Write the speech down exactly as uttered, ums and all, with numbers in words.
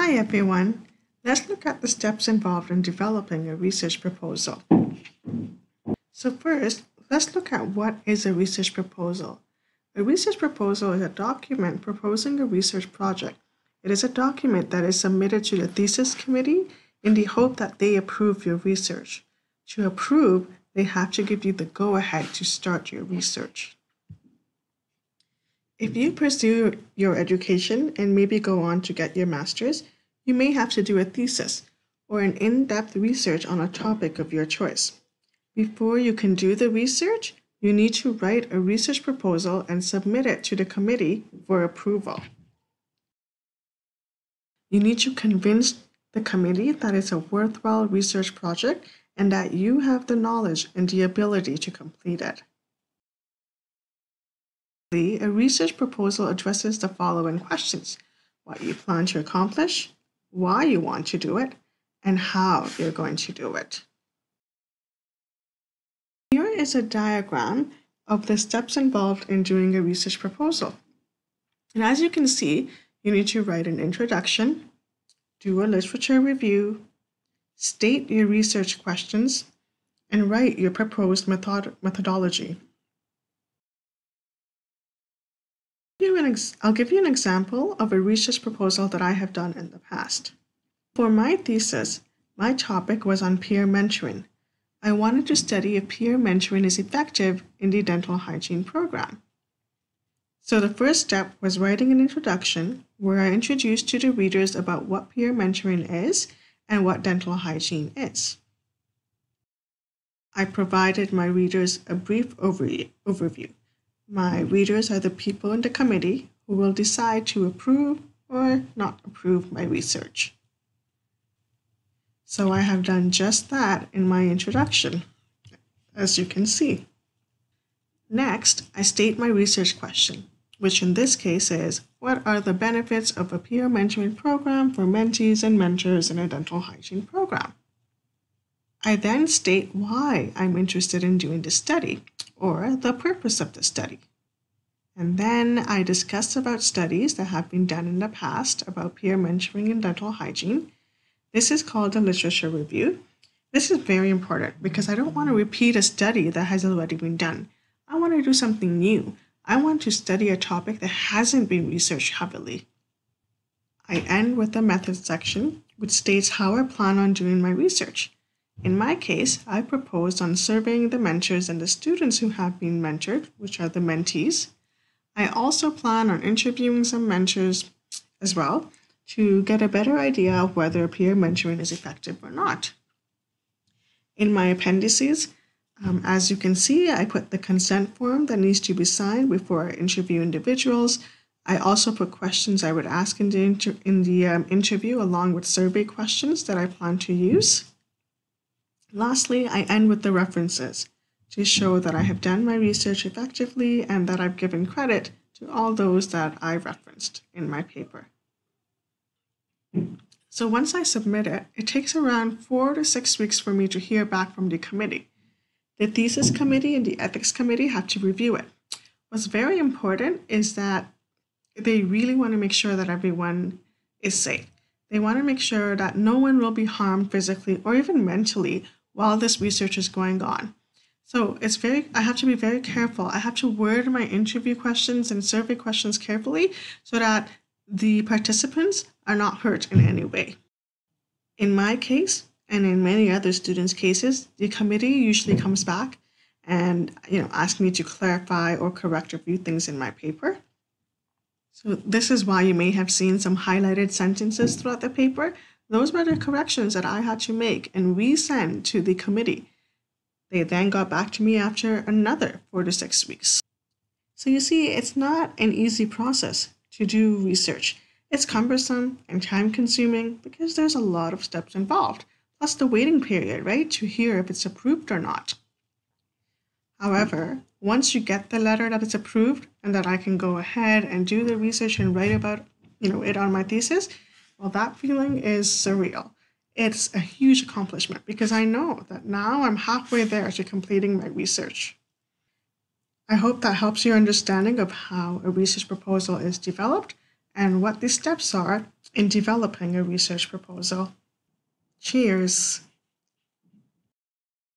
Hi everyone. Let's look at the steps involved in developing a research proposal. So first, let's look at what is a research proposal. A research proposal is a document proposing a research project. It is a document that is submitted to the thesis committee in the hope that they approve your research. To approve, they have to give you the go-ahead to start your research. If you pursue your education and maybe go on to get your master's, you may have to do a thesis or an in-depth research on a topic of your choice. Before you can do the research, you need to write a research proposal and submit it to the committee for approval. You need to convince the committee that it's a worthwhile research project and that you have the knowledge and the ability to complete it. A research proposal addresses the following questions: what you plan to accomplish, why you want to do it, and how you're going to do it. Here is a diagram of the steps involved in doing a research proposal. And as you can see, you need to write an introduction, do a literature review, state your research questions, and write your proposed method methodology. I'll give you an example of a research proposal that I have done in the past. For my thesis, my topic was on peer mentoring. I wanted to study if peer mentoring is effective in the dental hygiene program. So the first step was writing an introduction where I introduced to the readers about what peer mentoring is and what dental hygiene is. I provided my readers a brief overview. My readers are the people in the committee who will decide to approve or not approve my research. So I have done just that in my introduction, as you can see. Next, I state my research question, which in this case is, what are the benefits of a peer mentoring program for mentees and mentors in a dental hygiene program? I then state why I'm interested in doing the study, or the purpose of the study. And then I discuss about studies that have been done in the past about peer mentoring in dental hygiene. This is called a literature review. This is very important because I don't want to repeat a study that has already been done. I want to do something new. I want to study a topic that hasn't been researched heavily. I end with the methods section, which states how I plan on doing my research. In my case, I proposed on surveying the mentors and the students who have been mentored, which are the mentees. I also plan on interviewing some mentors as well to get a better idea of whether peer mentoring is effective or not. In my appendices, um, as you can see, I put the consent form that needs to be signed before I interview individuals. I also put questions I would ask in the, inter in the um, interview along with survey questions that I plan to use. Lastly, I end with the references to show that I have done my research effectively and that I've given credit to all those that I referenced in my paper. So once I submit it, it takes around four to six weeks for me to hear back from the committee. The thesis committee and the ethics committee have to review it. What's very important is that they really want to make sure that everyone is safe. They want to make sure that no one will be harmed physically or even mentally while this research is going on. So it's very, I have to be very careful. I have to word my interview questions and survey questions carefully so that the participants are not hurt in any way. In my case, and in many other students' cases, the committee usually comes back and you know asks me to clarify or correct a few things in my paper. So this is why you may have seen some highlighted sentences throughout the paper. Those were the corrections that I had to make and resend to the committee. They then got back to me after another four to six weeks. So you see, it's not an easy process to do research. It's cumbersome and time-consuming because there's a lot of steps involved, plus the waiting period, right, to hear if it's approved or not. However, once you get the letter that it's approved and that I can go ahead and do the research and write about you know, it on my thesis, well, that feeling is surreal. It's a huge accomplishment because I know that now I'm halfway there to completing my research. I hope that helps your understanding of how a research proposal is developed and what the steps are in developing a research proposal. Cheers!